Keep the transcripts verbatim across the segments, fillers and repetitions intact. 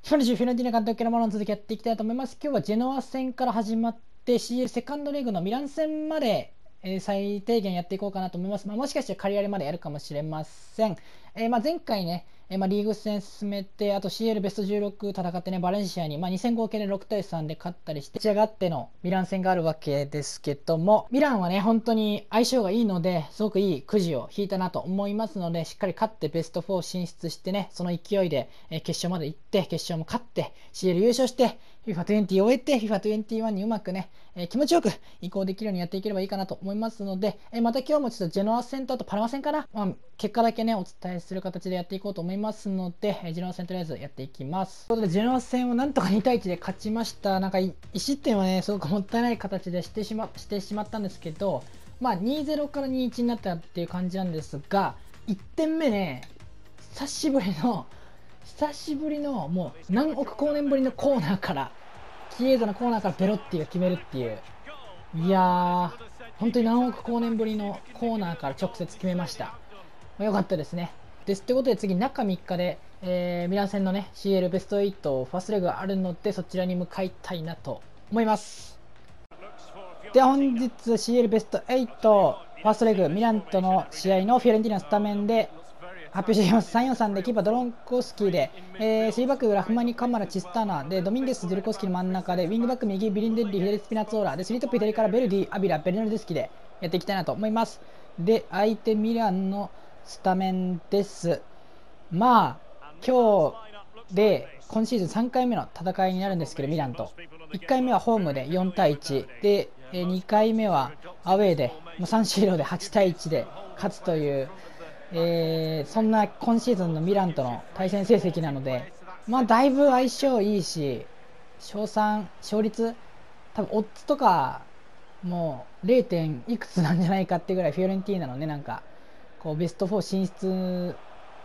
フィオレンティーナ監督からもの続きやっていきたいと思います。今日はジェノア戦から始まって シーエル セカンドレグのミラン戦まで、えー最低限やっていこうかなと思います。まあ、もしかして仮やりまでやるかもしれません。えーまあ、前回ね、えーまあ、リーグ戦進めて、あと シーエル ベストじゅうろく戦ってね、バレンシアに、まあ、に戦合計でろくたいさんで勝ったりして、仕上がってのミラン戦があるわけですけども、ミランはね、本当に相性がいいので、すごくいいくじを引いたなと思いますので、しっかり勝ってベストよん進出してね、その勢いで、えー決勝まで行って、決勝も勝って、シーエル 優勝して、フィファにじゅう を終えて、フィファにじゅういち にうまくね、えー気持ちよく移行できるようにやっていければいいかなと思いますので、えーまた今日もちょっとジェノア戦とあとパラマ戦かな、まあ、結果だけね、お伝えする形でやっていこうと思いますので、えージェノア戦とりあえずやっていきます。ということで、ジェノア戦をなんとかにたいいちで勝ちました。なんか、いい失点はね、すごくもったいない形でしてしましてしまったんですけど、まあ、にたいゼロからにたいいちになったっていう感じなんですが、いってんめね、久しぶりの、久しぶりの、もう何億光年ぶりのコーナーから、キエーザのコーナーからベロッティが決めるっていう、いやー、本当に何億光年ぶりのコーナーから直接決めました。まあ、よかったですね。ですってことで次、中みっかで、えーミラン戦のね、シーエル ベストはちファーストレグがあるので、そちらに向かいたいなと思います。では本日 シーエル ベストはちファーストレグミランとの試合のフィオレンティーナスタメンで発表していきます。さんよんさんでキーパードロンコスキーで、えー、スリーバックラフマニカマラチスターナでドミンゲスズルコスキーの真ん中でウィングバック右ビリンデッリ左スピナツオーラでスリートップ左からベルディアビラベルナルデスキでやっていきたいなと思います。で相手ミランのスタメンです。まあ今日で今シーズンさんかいめの戦いになるんですけど、ミランといっかいめはホームでよんたいいちで、にかいめはアウェーでもうサンシーロではちたいいちで勝つという、えーそんな今シーズンのミランとの対戦成績なので、まあだいぶ相性いいし、勝算勝率多分オッズとかもう れい. 点いくつなんじゃないかってぐらいフィオレンティーナのね、なんかこうベストよん進出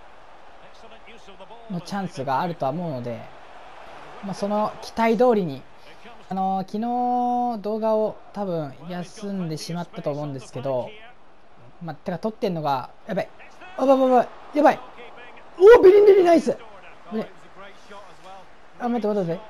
のチャンスがあるとは思うので、まあ、その期待通りに、あのー昨日動画を多分休んでしまったと思うんですけど、まあ、てか撮ってんのがやばい、あばばばやばい、おおビリンデリナイス、ね、あ待って待って待って、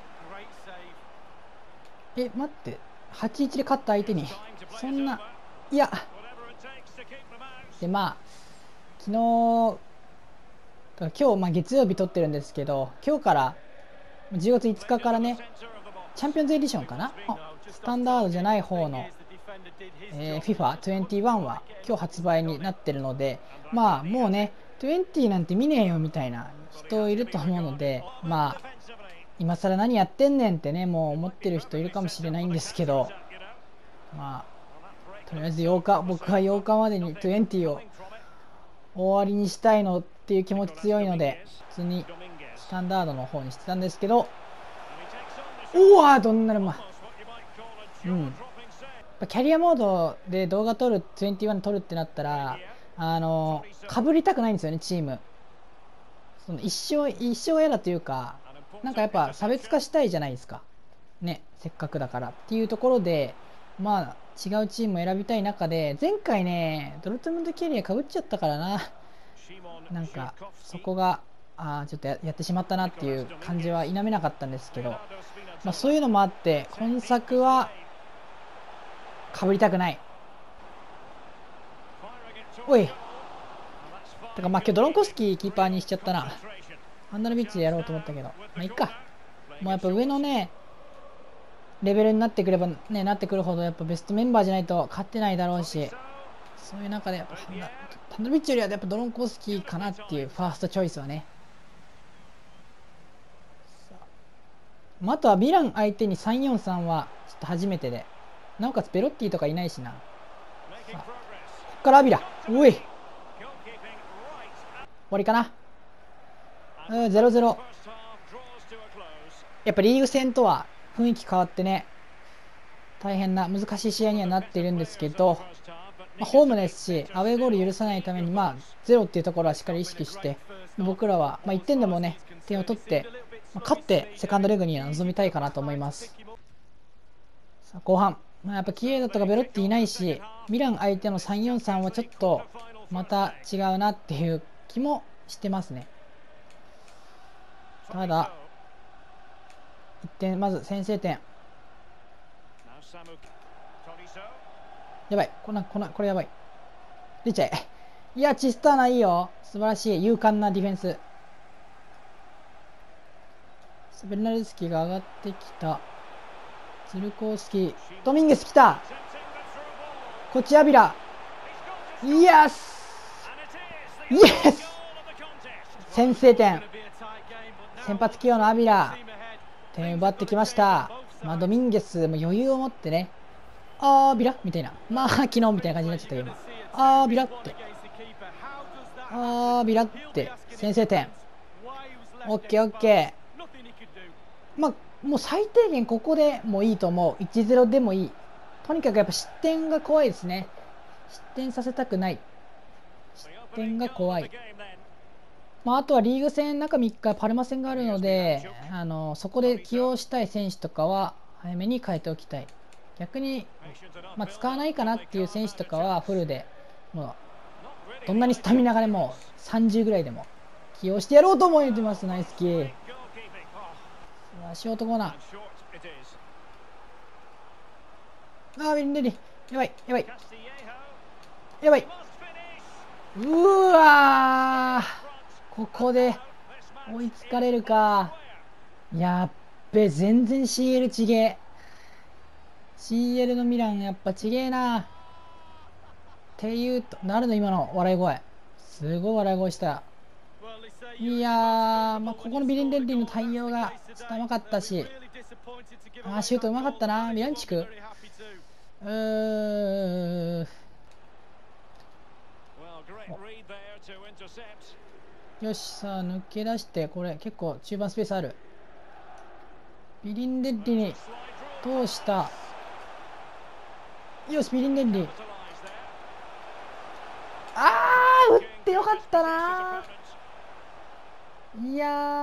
え待って、はちたいいちで勝った相手にそんな、いやで、まあ昨日今日、まあ、月曜日撮ってるんですけど、今日からじゅうがついつかからね、チャンピオンズエディションかな、スタンダードじゃない方の、えー、フィファにじゅういち は今日発売になってるので、まあもうねにじゅうなんて見ねえよみたいな人いると思うので、まあ今更何やってんねんってね、もう思ってる人いるかもしれないんですけど、まあとりあえずようか、僕はようかまでににじゅうを終わりにしたいのっていう気持ち強いので、普通にスタンダードの方にしてたんですけど、おわどんなるまうんキャリアモードで動画撮るにじゅういち撮るってなったら、あのかぶりたくないんですよね、チーム。その一生一生嫌だというか、なんかやっぱ差別化したいじゃないですかね、せっかくだからっていうところで、まあ違うチームを選びたい中で、前回ねドルトムントキャリアかぶっちゃったからな、なんかそこがあちょっと や, やってしまったなっていう感じは否めなかったんですけど、まあ、そういうのもあって今作はかぶりたくない。おいてか、まあ今日ドロンコスキーキーパーにしちゃったな。ハンドルビッチでやろうと思ったけど、まあいっか。もうやっぱ上のねレベルになってくればね、なってくるほどやっぱベストメンバーじゃないと勝ってないだろうし、そういう中でやっぱハンドルビッチよりはやっぱドロンコスキーかなっていうファーストチョイスはね。まあ、あとはミラン相手にさんよんさんはちょっと初めてで、なおかつベロッティとかいないしな。さあこっからアビラ、おい終わりかな。うん、ゼロゼロ。やっぱリーグ戦とは雰囲気変わってね、大変な難しい試合にはなっているんですけど、まあ、ホームですしアウェーゴール許さないために、まあゼロっていうところはしっかり意識して、僕らは、まあ、いってんでもね点を取って、まあ、勝ってセカンドレグには臨みたいかなと思います。さあ後半、まあ、やっぱキエーダとかベロッティいないし、ミラン相手のさんよんさんはちょっとまた違うなっていう気もしてますね。ただ点、まず先制点。やばい、こんな、こんな、これやばい。出ちゃえ。いや、チスターナいいよ。素晴らしい。勇敢なディフェンス。ベルナルスキーが上がってきた。ズルコースキー。ドミンゲス来た。こっちアビラ。イエスイエス先制点。先発起用のアビラ。点奪ってきました。まあ、ドミンゲスも余裕を持ってね。あービラみたいな。まあ、昨日みたいな感じになっちゃったけど。あービラって。あービラって。先制点。オッケーオッケー。まあ、もう最低限ここでもいいと思う。いちたいゼロ でもいい。とにかくやっぱ失点が怖いですね。失点させたくない。失点が怖い。まあ、あとはリーグ戦中みっかパルマ戦があるので、あのそこで起用したい選手とかは早めに変えておきたい。逆に、まあ、使わないかなっていう選手とかはフルでもうどんなにスタミナがでもさんじゅうぐらいでも起用してやろうと思ってます。ナイスキー。ショートコーナー。あー、ウィンレディ。やばい、やばい。やばい。うわー。ここで追いつかれるか。やっべ、全然 シーエル ちげえ。シーエル のミランやっぱちげえな。っていうと、なるの今の笑い声。すごい笑い声した。いやー、まあ、ここのビリンデンディの対応がちょっと甘かったし、あシュートうまかったな。ミランチクうーよし、さあ抜け出して、これ結構中盤スペースある。ビリンデッリに通した。よし、ビリンデッリ。あー、打ってよかったな。いやー。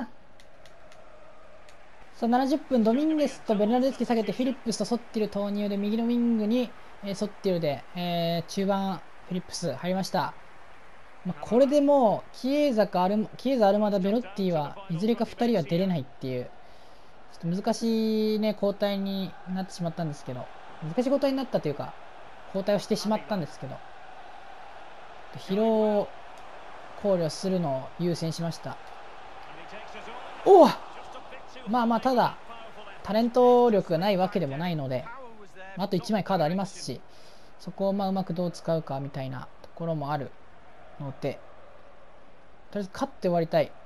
さあななじゅっぷん、ドミンゲスとベルナルデスキ下げてフィリップスとソッティル投入で右のウィングに、えー、ソッティルで、えー、中盤フィリップス入りました。まあ、これでもうキエーザかアルキエーザ、アルマダ、ベロッティはいずれかふたりは出れないっていうちょっと難しい、ね、交代になってしまったんですけど、難しい交代になったというか交代をしてしまったんですけど、疲労を考慮するのを優先しました。おお、まあまあ、ただタレント力がないわけでもないので、あといちまいカードありますし、そこをまあうまくどう使うかみたいなところもあるので、とりあえず勝って終わりたい。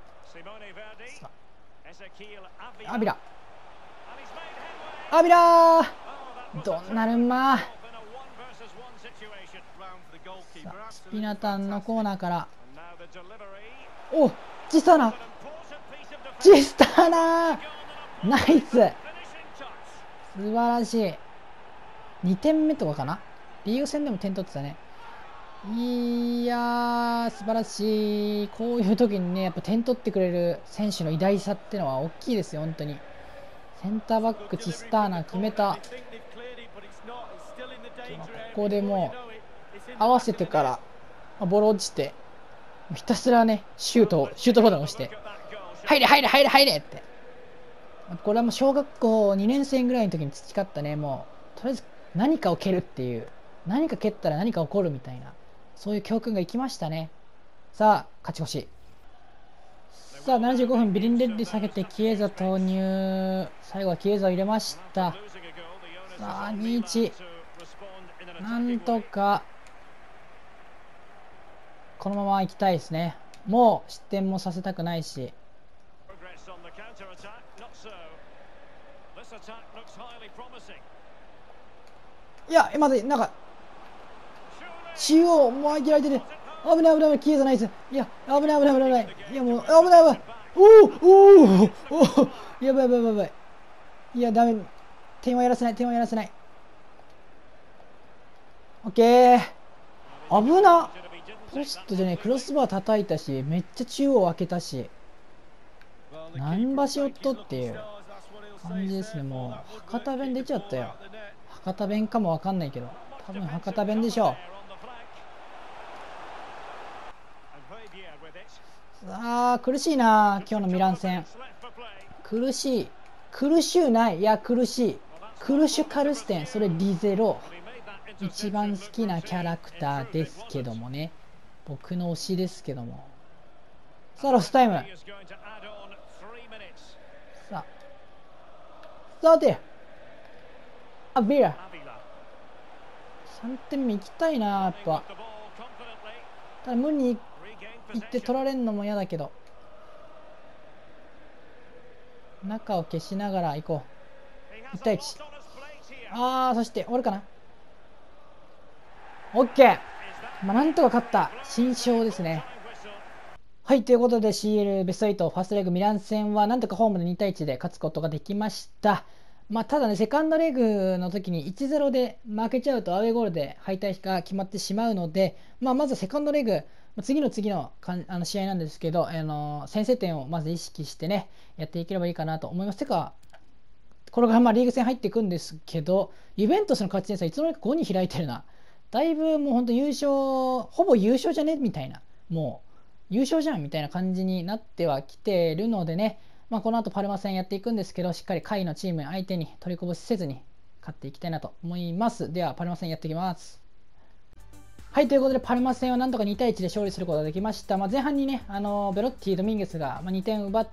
アビラアビラードンナルンマー。さあスピナタンのコーナーから、おジスターナジスターナナイス、素晴らしい。にてんめとかかな、リーグ戦でも点取ってたね。いやー、素晴らしい。こういう時にね、やっぱ点取ってくれる選手の偉大さってのは大きいですよ、本当に。センターバック、チスターナ決めた。ここでもう、合わせてから、ボール落ちて、ひたすらね、シュート、シュートボタンを押して、入れ、入れ、入れ、入れって。これはもう小学校にねん生ぐらいの時に培ったね、もう、とりあえず何かを蹴るっていう、何か蹴ったら何か起こるみたいな。そういう教訓が生きましたね。さあ、勝ち越し。さあ、ななじゅうごふん、ビリンレッリ下げて、キエーザ投入。最後はキエーザを入れました。さあ、にたいいち。なんとか、このまま行きたいですね。もう失点もさせたくないし。いや、まずい、なんか、中央、もう開けられてる。危ない危ない、キエーザナイス。いや、危ない危ない危ない危ない。いや、もう、危ない危ない。おおおおおお、やばいやばいやばい。いや、ダメ。点はやらせない、点はやらせない。オッケー。危な。ポストじゃねえ、クロスバー叩いたし、めっちゃ中央開けたし。何場所とっていう感じですね。もう、博多弁出ちゃったよ。博多弁かもわかんないけど、多分博多弁でしょう。あー、苦しいな、今日のミラン戦。苦しい。 苦しゅうない。いや、苦しい。クルシュカルステン、それリゼロ。一番好きなキャラクターですけどもね。僕の推しですけども。さあ、ロスタイム。さあ。さて。あ、ビラ。さんてんめいきたいな、やっぱ。ただ、無に行って取られるのも嫌だけど。中を消しながら行こう。いちたいいち。ああ、そして、終わるかな。オッケー。まあ、なんとか勝った。新勝ですね。はい、ということで シーエル ベストはちファーストレグミラン戦はなんとかホームでにたいいちで勝つことができました。まあ、ただね、セカンドレグの時にいちたいゼロで負けちゃうとアウェーゴールで敗退が決まってしまうので、まあ、まずセカンドレグ、次の次のかんあの試合なんですけど、あの先制点をまず意識してね、やっていければいいかなと思います。てか、これがまあリーグ戦入っていくんですけど、ユベントスの勝ち点差いつの間にかごに開いてるな。だいぶもう本当優勝、ほぼ優勝じゃねみたいな。もう優勝じゃんみたいな感じになってはきてるのでね、まあ、この後パルマ戦やっていくんですけど、しっかり下位のチーム相手に取りこぼしせずに勝っていきたいなと思います。ではパルマ戦やっていきます。はい、ということでパルマ戦はなんとかにたいいちで勝利することができました。まあ、前半にね、あのベロッティ、ドミンゲスがにてん奪って、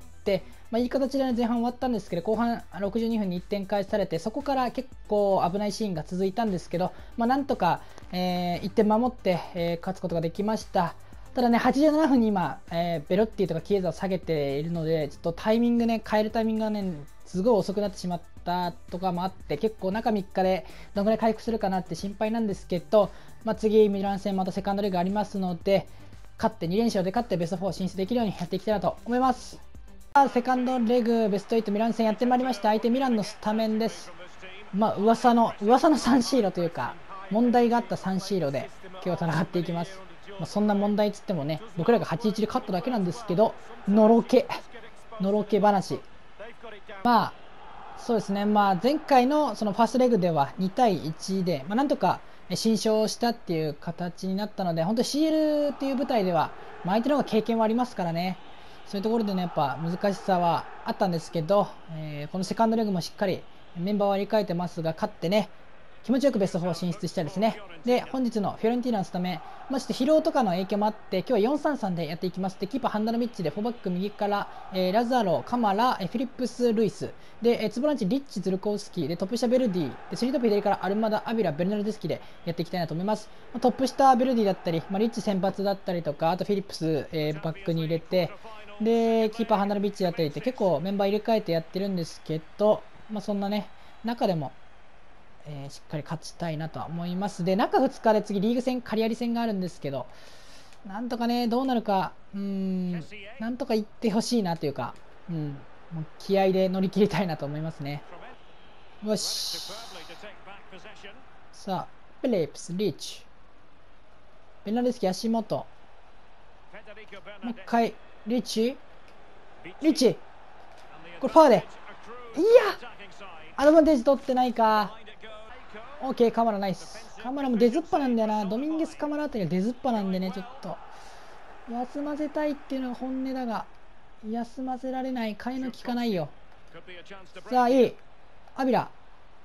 まあ、いい形で、ね、前半終わったんですけど、後半ろくじゅうにふんにいってん返されて、そこから結構危ないシーンが続いたんですけど、まあ、なんとか、えー、いってん守って、えー、勝つことができました。ただね、はちじゅうななふんに今、えー、ベロッティとかキエザを下げているので、ちょっとタイミングね、変えるタイミングがね、すごい遅くなってしまったとかもあって、結構中みっかでどのぐらい回復するかなって心配なんですけど、まあ、次、ミラン戦またセカンドレグありますので、勝ってにれんしょうで勝ってベストフォー進出できるようにやっていきたいなと思います。セカンドレグベストはちミラン戦やってまいりました。相手ミランのスタメンです。まあ噂の噂のさんシードというか問題があったさんシードで今日戦っていきます。まあ、そんな問題っつってもね、僕らがはちたいいちで勝っただけなんですけど、のろけのろけ話。まあそうですね、まあ、前回のそのファーストレグではにたいいちで、まあ、なんとか新勝したっていう形になったので、本当に シーエル っていう舞台では、まあ、相手の方が経験はありますからね、そういうところでね、やっぱ難しさはあったんですけど、えー、このセカンドレグもしっかりメンバーを割り替えてますが、勝ってね、気持ちよくベストフォー進出したいですね。で、本日のフィオレンティーナのスタメン、まあ、ちょっと疲労とかの影響もあって、今日はよんさんさんでやっていきます。で、キーパーハンダノビッチで、フォーバック右から、えー、ラザロ、カマラ、えー、フィリップス・ルイス、で、えー、ツボランチ、リッチ、ズルコウスキー、で、トップ下ベルディ、で、スリートップ左からアルマダ、アビラ、ベルナルデスキでやっていきたいなと思います。まあ、トップ下ベルディだったり、まあ、リッチ先発だったりとか、あとフィリップス、えー、バックに入れて、で、キーパーハンダノビッチだったりって結構メンバー入れ替えてやってるんですけど、まあ、そんなね、中でも、えー、しっかり勝ちたいなとは思います。で、中ふつかで次リーグ戦、カリアリ戦があるんですけど、なんとかね、どうなるか、うーん、なんとかいってほしいなというか、うん、もう気合で乗り切りたいなと思いますね。よし。さあ、フィリップス、リーチ。ベルナルデスキ、足元。もう一回、リーチ。リーチ。これパワーで。いやアドバンテージ取ってないか。オーケー、カマラナイス。カマラも出ずっぱなんだよな。ドミンゲスカマラあたりが出ずっぱなんでね、ちょっと休ませたいっていうのが本音だが、休ませられない。替えの利かないよ。さあ、いい。アビラ。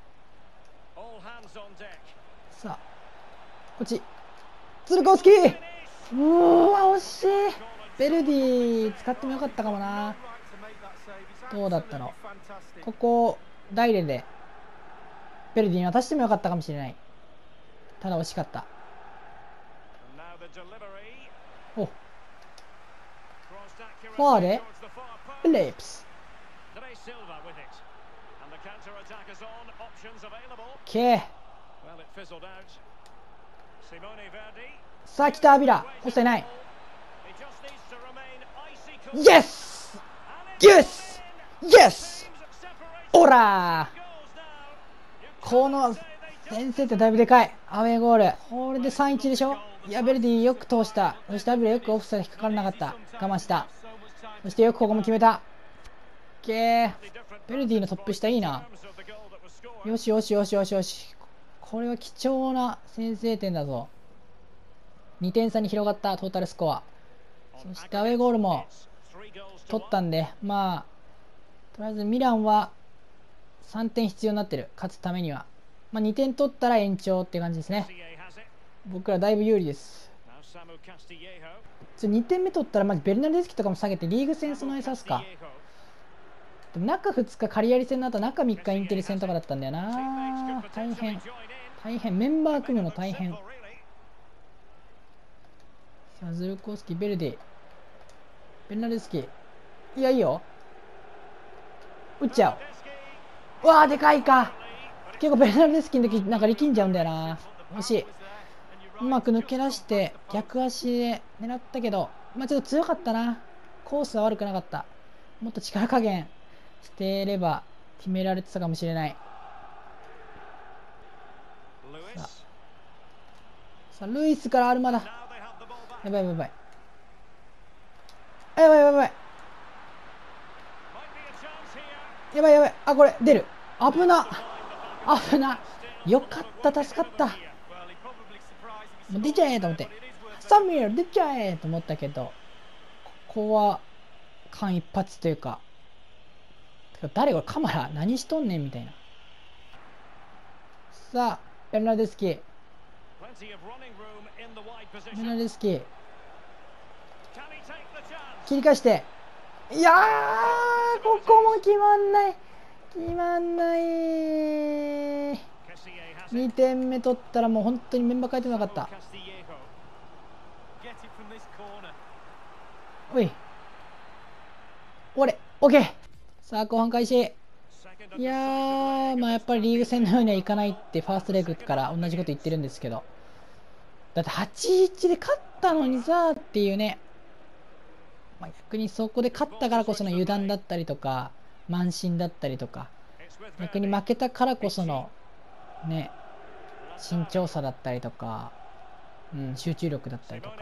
さあ、こっち。ツルコウスキー。うーわ、惜しい。ベルディ使ってもよかったかもな。どうだったの。ここ、ダイレで。ベルディに渡してもよかったかもしれない。ただ惜しかった。おファーでフィリップス OK。 さあ来たアビラ押せない。イエスイエスイエスオラー。この先制ってだいぶでかい。アウェーゴール。これで さんたいいち でしょ。いや、ベルディよく通した。そしてアビラよくオフサイド引っかからなかった。我慢した。そしてよくここも決めた。オッケー。ベルディのトップ下いいな。よしよしよしよしよし。これは貴重な先制点だぞ。にてん差に広がったトータルスコア。そしてアウェーゴールも取ったんで、まあ、とりあえずミランはさんてん必要になってる、勝つためには。まあ、にてん取ったら延長って感じですね。僕らだいぶ有利です。ちょにてんめ取ったらまずベルナルデスキとかも下げてリーグ戦備えさすか。でも中ふつかカリアリ戦の後中みっかインテリ戦とかだったんだよな。大変大変、メンバー組むの大変。さあズルコースキ、ベルディ、ベルナルデスキ、いやいいよ、打っちゃう。うわーでかいか。結構ベルナルデスキの時なんか力んじゃうんだよな。惜しい。うまく抜け出して逆足で狙ったけど、まあちょっと強かったな。コースは悪くなかった。もっと力加減していれば決められてたかもしれない。さあ、さあルイスからアルマだ。やばいやばいやばいやばいやばいやばいやばいやばい。あ、これ出る。危な危な。よかった、助かった。もう出ちゃえと思って、サミュエル出ちゃえと思ったけど、ここは間一髪というか、誰これカマラ何しとんねんみたいな。さあベルナルデスキ、ベルナルデスキ切り返して、いやーここも決まんない、決まんない。にてんめ取ったらもう本当にメンバー変えてなかった。おい終われ、 OK。 さあ後半開始。いやーまあやっぱりリーグ戦のようにはいかないってファーストレグから同じこと言ってるんですけど、だって はちたいいち で勝ったのにさっていうね、まあ、逆にそこで勝ったからこその油断だったりとか慢心だったりとか、逆に負けたからこそのね慎重さだったりとか、うん、集中力だったりとか。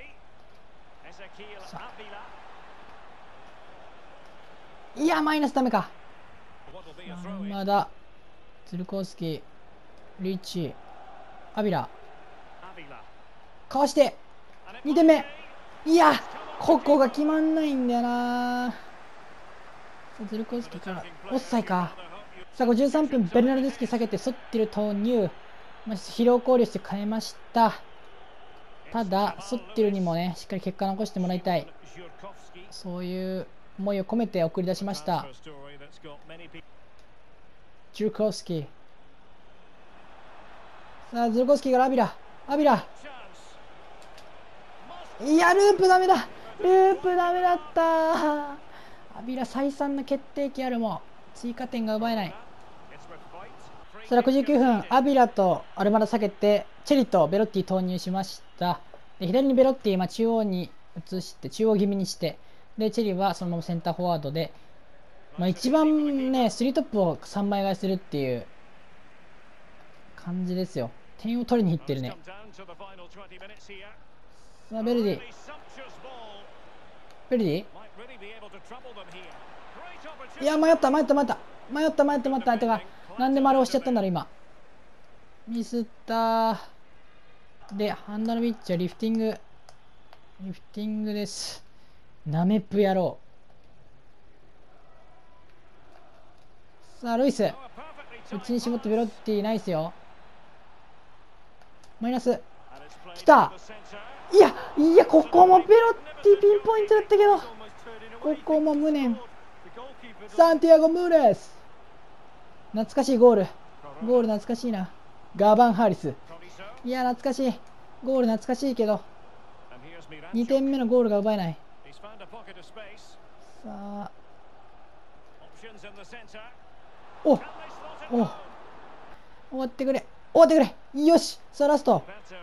いやマイナスダメか。まだズルコースキー、リッチ、アビラかわしてにてんめ。いやここが決まんないんだよな。ズルコースキーからオフサイか。さあごじゅうさんぷんベルナルデスキ下げてソッティル投入、まあ、疲労考慮して変えました。ただソッティルにもねしっかり結果残してもらいたい、そういう思いを込めて送り出しました。ジュルコースキー、さあズルコースキーからアビラ、アビラ、いやループダメだ、ループダメだった。アビラ再三の決定機あるも追加点が奪えない。それはろくじゅうきゅうふんアビラとアルマダ下げてチェリとベロッティ投入しました。で左にベロッティ、まあ、中央に移して中央気味にして、でチェリはそのままセンターフォワードで、まあ、一番ねスリートップをさんまい替えするっていう感じですよ。点を取りにいってるね。さあベルディ、ベルディ、いや迷った迷った迷った迷った迷った迷った。相手がなんで丸押しちゃったんだろう今。ミスったでハンダノビッチはリフティングリフティングです。ナメプ野郎。さあルイスそっちに絞ってベロッティナイスよ。マイナスきた。いやいやここもベロッティピンポイントだったけど、ここも無念。サンティアゴ・ムーレス、懐かしいゴール、ゴール懐かしいな。ガーバン・ハリス、いや懐かしいゴール懐かしいけどにてんめのゴールが奪えない。さあおお終わってくれ終わってくれ、よし。さあラスト、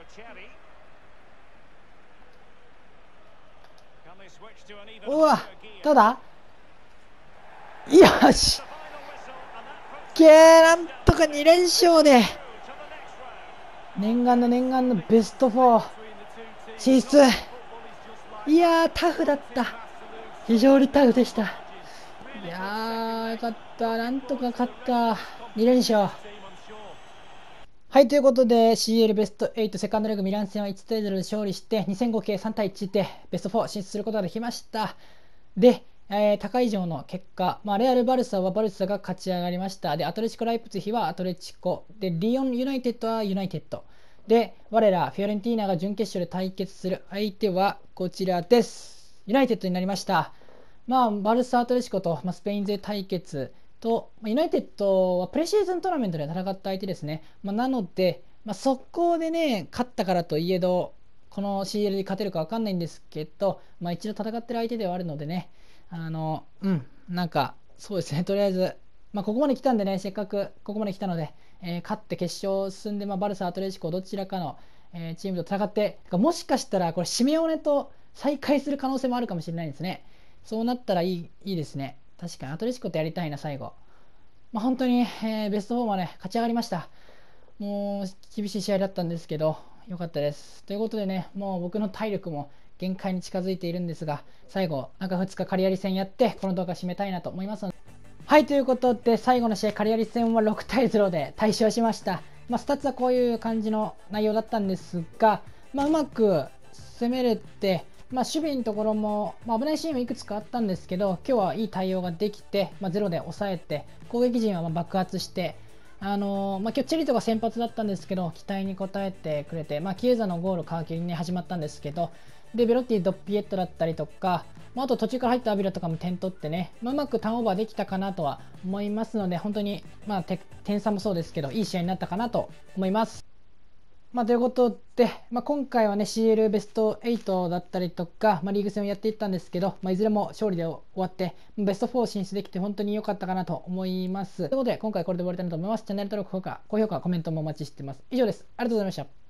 うわただよしけー、なんとかにれんしょうで念願の念願のベストフォー進出。いやータフだった、非常にタフでした。いやーよかった、なんとか勝った、にれんしょう。はい、ということで シーエル ベストはちセカンドレグミラン戦はいちたいゼロで勝利してに戦合計さんたいいちでベストフォー進出することができました。で、 えー高い以上の結果、まあ、レアル・バルサはバルサが勝ち上がりました。で、アトレチコ・ライプツィヒはアトレチコ。で、リオン・ユナイテッドはユナイテッド。で、我らフィオレンティーナが準決勝で対決する相手はこちらです。ユナイテッドになりました。まあ、バルサ・アトレチコと、まあ、スペイン勢対決と、まあ、ユナイテッドはプレシーズントーナメントで戦った相手ですね。まあ、なので、まあ、速攻でね、勝ったからといえど、この シーエル で勝てるか分かんないんですけど、まあ、一度戦ってる相手ではあるのでね、あの、うん、なんか、そうですね、とりあえず、まあ、ここまで来たんでね、せっかくここまで来たので、えー勝って決勝進んで、まあ、バルサ、アトレチコ、どちらかの、えーチームと戦って、もしかしたら、これ、シメオネと再会する可能性もあるかもしれないんですね。そうなったらいいいいですね。確かに、アトレチコってやりたいな、最後。まあ、本当に、えーベストよんまで勝ち上がりました。もう、厳しい試合だったんですけど、良かったです。ということでね、もう僕の体力も限界に近づいているんですが、最後、中ふつかカリアリ戦やって、この動画締めたいなと思いますので。はい、ということで、最後の試合、カリアリ戦はろくたいゼロで大勝しました。まあ、スタッツはこういう感じの内容だったんですが、まあ、うまく攻めれて、まあ、守備のところも、まあ、危ないシーンはいくつかあったんですけど、今日はいい対応ができて、まあ、ゼロで抑えて、攻撃陣はまあ爆発して、あのーまあ、今日チェリトが先発だったんですけど、期待に応えてくれて、まあ、キエザのゴールを皮切りに始まったんですけど、でベロッティ、ドッピエットだったりとか、まあ、あと途中から入ったアビラとかも点取ってね、まあ、うまくターンオーバーできたかなとは思いますので、本当に、まあ、点差もそうですけど、いい試合になったかなと思います。まあ、ということで、まあ、今回はね シーエル ベストはちだったりとか、まあ、リーグ戦をやっていったんですけど、まあ、いずれも勝利で終わってベストよん進出できて本当に良かったかなと思います。ということで今回これで終わりたいなと思います。チャンネル登録、高評価、高評価、コメントもお待ちしています。以上です。ありがとうございました。